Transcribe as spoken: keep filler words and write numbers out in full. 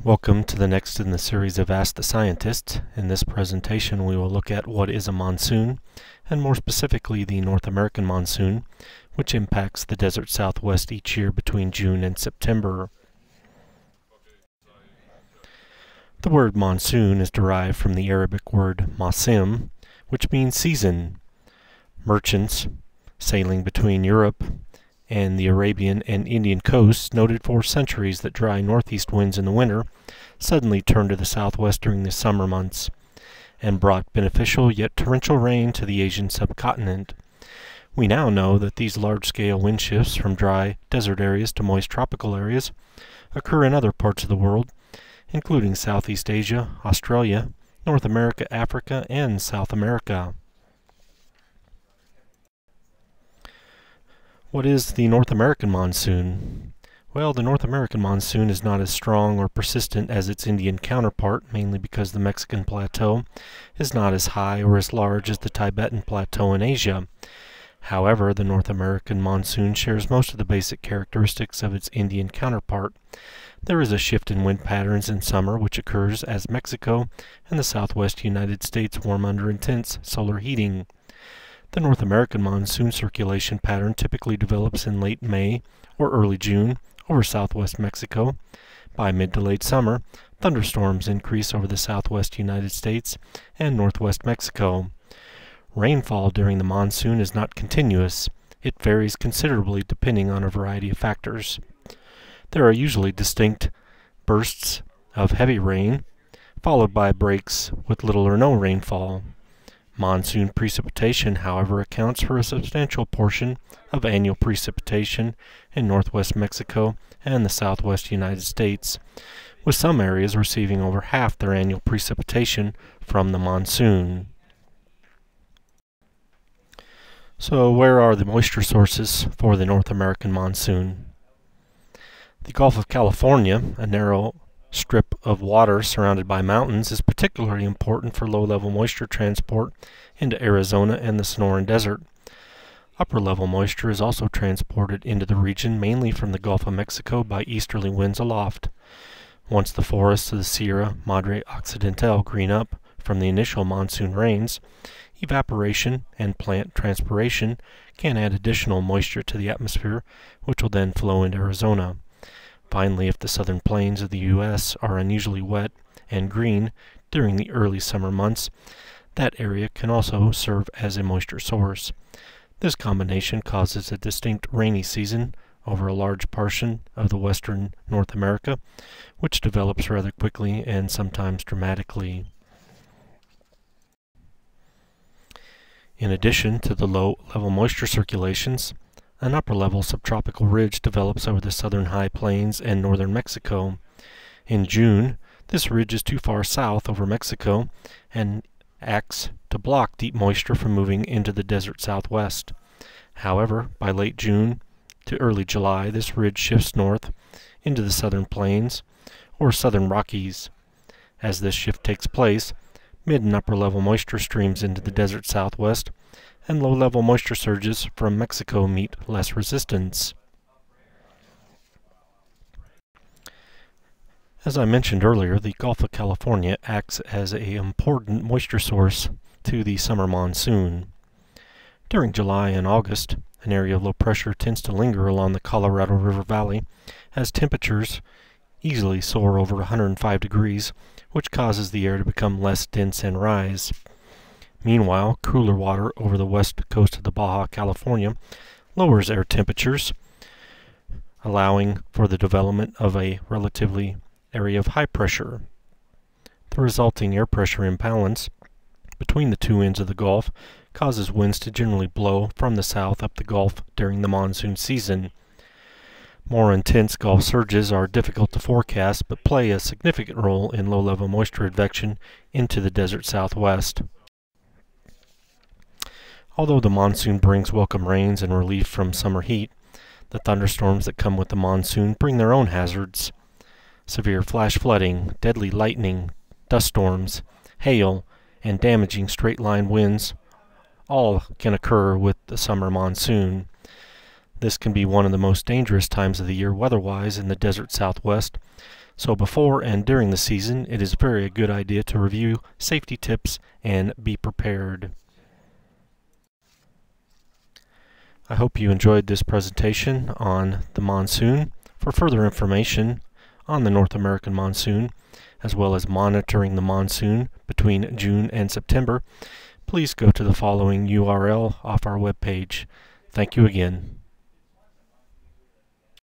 Welcome to the next in the series of Ask the Scientist. In this presentation we will look at what is a monsoon, and more specifically the North American monsoon, which impacts the desert southwest each year between June and September. The word monsoon is derived from the Arabic word masim, which means season. Merchants sailing between Europe and the Arabian and Indian coasts, noted for centuries that dry northeast winds in the winter, suddenly turned to the southwest during the summer months and brought beneficial yet torrential rain to the Asian subcontinent. We now know that these large-scale wind shifts from dry desert areas to moist tropical areas occur in other parts of the world, including Southeast Asia, Australia, North America, Africa, and South America. What is the North American monsoon? Well, the North American monsoon is not as strong or persistent as its Indian counterpart, mainly because the Mexican plateau is not as high or as large as the Tibetan plateau in Asia. However, the North American monsoon shares most of the basic characteristics of its Indian counterpart. There is a shift in wind patterns in summer, which occurs as Mexico and the southwest United States warm under intense solar heating. The North American monsoon circulation pattern typically develops in late May or early June over southwest Mexico. By mid to late summer, thunderstorms increase over the southwest United States and northwest Mexico. Rainfall during the monsoon is not continuous. It varies considerably depending on a variety of factors. There are usually distinct bursts of heavy rain, followed by breaks with little or no rainfall. Monsoon precipitation, however, accounts for a substantial portion of annual precipitation in northwest Mexico and the southwest United States, with some areas receiving over half their annual precipitation from the monsoon. So, where are the moisture sources for the North American monsoon? The Gulf of California, a narrow strip of water surrounded by mountains, is particularly important for low-level moisture transport into Arizona and the Sonoran Desert. Upper-level moisture is also transported into the region mainly from the Gulf of Mexico by easterly winds aloft. Once the forests of the Sierra Madre Occidental green up from the initial monsoon rains, evaporation and plant transpiration can add additional moisture to the atmosphere, which will then flow into Arizona. Finally, if the southern plains of the U S are unusually wet and green during the early summer months, that area can also serve as a moisture source. This combination causes a distinct rainy season over a large portion of the western North America, which develops rather quickly and sometimes dramatically. In addition to the low-level moisture circulations, an upper-level subtropical ridge develops over the southern high plains and northern Mexico. In June, this ridge is too far south over Mexico and acts to block deep moisture from moving into the desert southwest. However, by late June to early July, this ridge shifts north into the southern plains or southern Rockies. As this shift takes place, mid and upper-level moisture streams into the desert southwest, and low-level moisture surges from Mexico meet less resistance. As I mentioned earlier, the Gulf of California acts as an important moisture source to the summer monsoon. During July and August, an area of low pressure tends to linger along the Colorado River Valley as temperatures easily soar over one hundred five degrees, which causes the air to become less dense and rise. Meanwhile, cooler water over the west coast of the Baja California lowers air temperatures, allowing for the development of a relatively area of high pressure. The resulting air pressure imbalance between the two ends of the Gulf causes winds to generally blow from the south up the Gulf during the monsoon season. More intense Gulf surges are difficult to forecast but play a significant role in low-level moisture advection into the desert southwest. Although the monsoon brings welcome rains and relief from summer heat, the thunderstorms that come with the monsoon bring their own hazards. Severe flash flooding, deadly lightning, dust storms, hail, and damaging straight-line winds all can occur with the summer monsoon. This can be one of the most dangerous times of the year weather-wise in the desert Southwest. So before and during the season, it is very a good idea to review safety tips and be prepared. I hope you enjoyed this presentation on the monsoon. For further information on the North American monsoon, as well as monitoring the monsoon between June and September, please go to the following U R L off our webpage. Thank you again.